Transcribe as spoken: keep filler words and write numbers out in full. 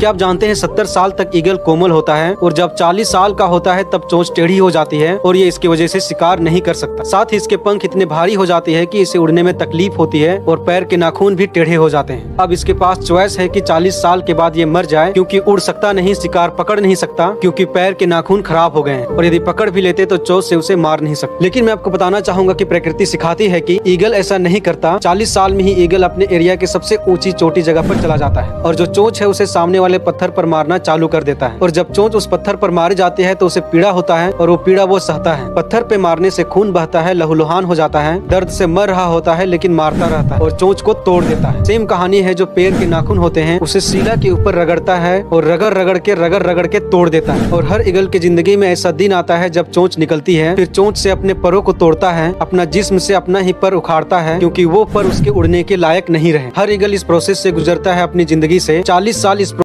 क्या आप जानते हैं सत्तर साल तक ईगल कोमल होता है और जब चालीस साल का होता है तब चोंच टेढ़ी हो जाती है और ये इसकी वजह से शिकार नहीं कर सकता। साथ ही इसके पंख इतने भारी हो जाते हैं कि इसे उड़ने में तकलीफ होती है और पैर के नाखून भी टेढ़े हो जाते हैं। अब इसके पास चॉइस है कि चालीस साल के बाद ये मर जाए, क्योंकि उड़ सकता नहीं, शिकार पकड़ नहीं सकता क्योंकि पैर के नाखून खराब हो गए हैं, और यदि पकड़ भी लेते तो चोंच से उसे मार नहीं सकते। लेकिन मैं आपको बताना चाहूंगा कि प्रकृति सिखाती है कि ईगल ऐसा नहीं करता। चालीस साल में ही ईगल अपने एरिया के सबसे ऊंची चोटी जगह पर चला जाता है और जो चोंच है उसे सामने वाले पत्थर पर मारना चालू कर देता है। और जब चोंच उस पत्थर पर मारी जाती है तो उसे पीड़ा होता है और वो पीड़ा वो सहता है। पत्थर पे मारने से खून बहता है, लहूलुहान हो जाता है, दर्द से मर रहा होता है लेकिन मारता रहता है और चोंच को तोड़ देता है। सेम कहानी है, जो पैर के नाखून होते हैं उसे सीला के ऊपर रगड़ता है और रगड़ रगड़ के रगड़ रगड़ के तोड़ देता है। और हर ईगल की जिंदगी में ऐसा दिन आता है जब चोंच निकलती है, फिर चोंच से अपने परों को तोड़ता है, अपना जिस्म से अपना ही पर उखाड़ता है क्योंकि वो पर उसके उड़ने के लायक नहीं रहे। हर ईगल इस प्रोसेस से गुजरता है अपनी जिंदगी से। चालीस साल इस